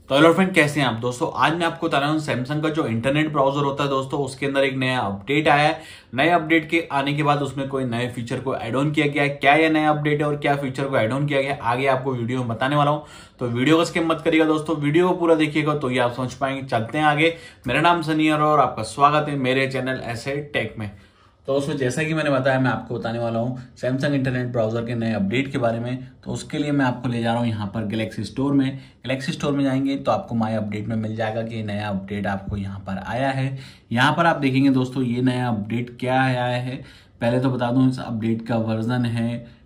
तो hello friend, कैसे हैं आप दोस्तों। आज मैं आपको बता रहा हूँ सैमसंग का जो इंटरनेट ब्राउजर होता है दोस्तों, उसके अंदर एक नया अपडेट आया है। नए अपडेट के आने के बाद उसमें कोई नए फीचर को ऐड ऑन किया गया है। क्या यह नया अपडेट है और क्या फीचर को ऐड ऑन किया गया है, आगे आपको वीडियो में बताने वाला हूँ। तो वीडियो को स्किप मत करिएगा दोस्तों, वीडियो को पूरा देखिएगा तो ये आप समझ पाएंगे। चलते हैं आगे। मेरा नाम सनी है और आपका स्वागत है मेरे चैनल ऐसे टेक में। तो दोस्तों, जैसा कि मैंने बताया, मैं आपको बताने वाला हूँ सैमसंग इंटरनेट ब्राउजर के नए अपडेट के बारे में। तो उसके लिए मैं आपको ले जा रहा हूँ यहाँ पर गैलेक्सी स्टोर में। गैलेक्सी स्टोर में जाएंगे तो आपको माय अपडेट में मिल जाएगा कि नया अपडेट आपको यहाँ पर आया है। यहाँ पर आप देखेंगे दोस्तों, ये नया अपडेट क्या आया है। पहले तो बता दूं, इस अपडेट का वर्जन है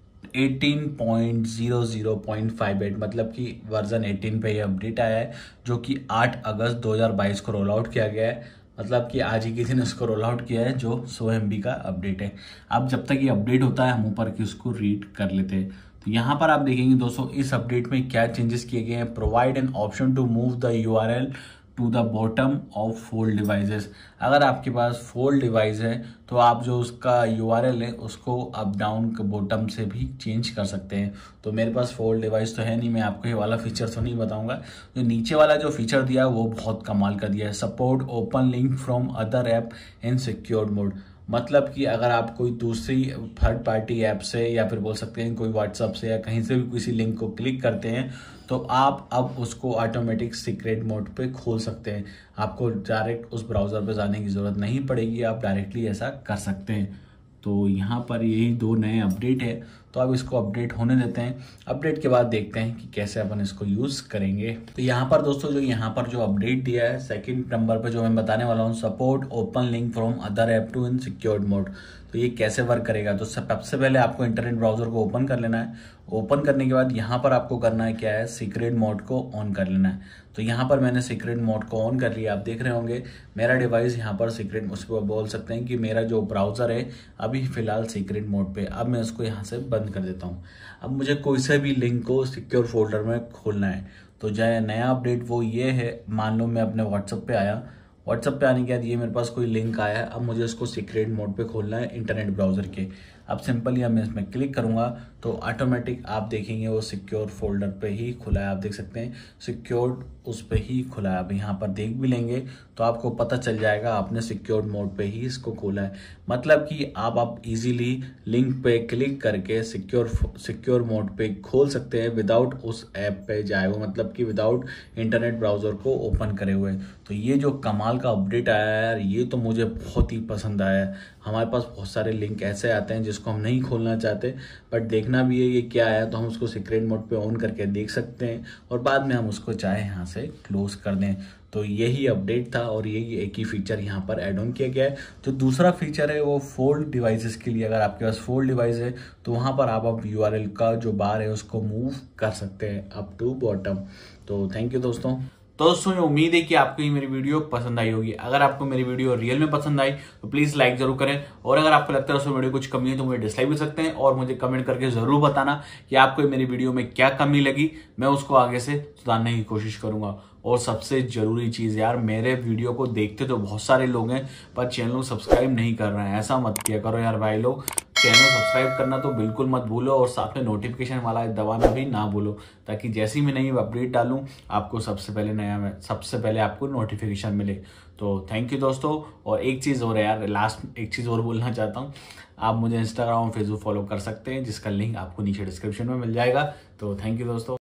18.00.58, मतलब कि वर्जन 18 पे ये अपडेट आया है, जो कि 8 अगस्त 2022 को रोल आउट किया गया है। मतलब कि आज ही किसी ने इसको रोल आउट किया है, जो 100 MB का अपडेट है। अब जब तक ये अपडेट होता है, हम ऊपर की उसको रीड कर लेते हैं। तो यहाँ पर आप देखेंगे दोस्तों, इस अपडेट में क्या चेंजेस किए गए हैं। Provide an option to move the URL to the bottom of fold devices. अगर आपके पास फोल्ड डिवाइस है तो आप जो उसका URL है उसको अप डाउन के बॉटम से भी चेंज कर सकते हैं। तो मेरे पास फोल्ड डिवाइस तो है नहीं, मैं आपको ये वाला फीचर तो नहीं बताऊंगा। जो नीचे वाला जो फीचर दिया है वो बहुत कमाल का दिया है। Support open link from other app in secured mode. मतलब कि अगर आप कोई दूसरी थर्ड पार्टी ऐप से, या फिर बोल सकते हैं कोई व्हाट्सएप से या कहीं से भी किसी लिंक को क्लिक करते हैं, तो आप अब उसको ऑटोमेटिक सीक्रेट मोड पे खोल सकते हैं। आपको डायरेक्ट उस ब्राउज़र पे जाने की ज़रूरत नहीं पड़ेगी, आप डायरेक्टली ऐसा कर सकते हैं। तो यहाँ पर यही दो नए अपडेट है। तो अब इसको अपडेट होने देते हैं। अपडेट के बाद देखते हैं कि कैसे अपन इसको यूज़ करेंगे। तो यहाँ पर दोस्तों, जो यहाँ पर जो अपडेट दिया है सेकंड नंबर पर, जो मैं बताने वाला हूँ, support open link from other app to in secured mode. तो ये कैसे वर्क करेगा। तो सबसे पहले आपको इंटरनेट ब्राउजर को ओपन कर लेना है। ओपन करने के बाद यहाँ पर आपको करना है क्या है, सीक्रेट मोड को ऑन कर लेना है। तो यहाँ पर मैंने सीक्रेट मोड को ऑन कर लिया। आप देख रहे होंगे मेरा डिवाइस यहाँ पर सीक्रेट, उस पर बोल सकते हैं कि मेरा जो ब्राउजर है अभी फिलहाल सीक्रेट मोड पे। अब मैं उसको यहाँ से बंद कर देता हूँ। अब मुझे कोई से भी लिंक को सिक्योर फोल्डर में खोलना है। तो जो नया अपडेट वो ये है, मान लो मैं अपने व्हाट्सएप पे आया, व्हाट्सएप पे आने के बाद ये मेरे पास कोई लिंक आया है। अब मुझे उसको सीक्रेट मोड पे खोलना है इंटरनेट ब्राउजर के। अब सिंपली अब मैं इसमें क्लिक करूंगा तो ऑटोमेटिक आप देखेंगे वो सिक्योर फोल्डर पे ही खुला है। आप देख सकते हैं सिक्योर्ड उस पे ही खुला है। अब यहाँ पर देख भी लेंगे तो आपको पता चल जाएगा आपने सिक्योर मोड पे ही इसको खोला है। मतलब कि आप इजीली लिंक पे क्लिक करके सिक्योर मोड पे खोल सकते हैं विदाउट उस ऐप पे जाए हुए, मतलब कि विदाउट इंटरनेट ब्राउजर को ओपन करे हुए। तो ये जो कमाल का अपडेट आया है यार, ये तो मुझे बहुत ही पसंद आया है। हमारे पास बहुत सारे लिंक ऐसे आते हैं जिसको हम नहीं खोलना चाहते, बट देखना भी है ये क्या है, तो हम उसको सीक्रेट मोड पे ऑन करके देख सकते हैं और बाद में हम उसको चाहे यहाँ से क्लोज कर दें। तो यही अपडेट था और यही एक ही फीचर यहाँ पर ऐड ऑन किया गया है। जो दूसरा फीचर है वो फोल्ड डिवाइसेस के लिए। अगर आपके पास फोल्ड डिवाइस है तो वहाँ पर आप अब URL का जो बार है उसको मूव कर सकते हैं अप टू बॉटम। तो थैंक यू दोस्तों। तो दोस्तों, उम्मीद है कि आपको ये मेरी वीडियो पसंद आई होगी। अगर आपको मेरी वीडियो रियल में पसंद आई तो प्लीज लाइक जरूर करें, और अगर आपको लगता है उसमें वीडियो कुछ कमी है तो मुझे डिसलाइक भी सकते हैं, और मुझे कमेंट करके जरूर बताना कि आपको मेरी वीडियो में क्या कमी लगी। मैं उसको आगे से सुधारने की कोशिश करूंगा। और सबसे जरूरी चीज यार, मेरे वीडियो को देखते तो बहुत सारे लोग हैं पर चैनल को सब्सक्राइब नहीं कर रहे हैं। ऐसा मत किया करो यार भाई लोग। चैनल सब्सक्राइब करना तो बिल्कुल मत भूलो, और साथ में नोटिफिकेशन वाला दबाना भी ना भूलो, ताकि जैसे ही मैं नई अपडेट डालूं आपको सबसे पहले आपको नोटिफिकेशन मिले। तो थैंक यू दोस्तों। और एक चीज़ और है यार, लास्ट एक चीज़ और बोलना चाहता हूँ। आप मुझे इंस्टाग्राम और फेसबुक फॉलो कर सकते हैं, जिसका लिंक आपको नीचे डिस्क्रिप्शन में मिल जाएगा। तो थैंक यू दोस्तों।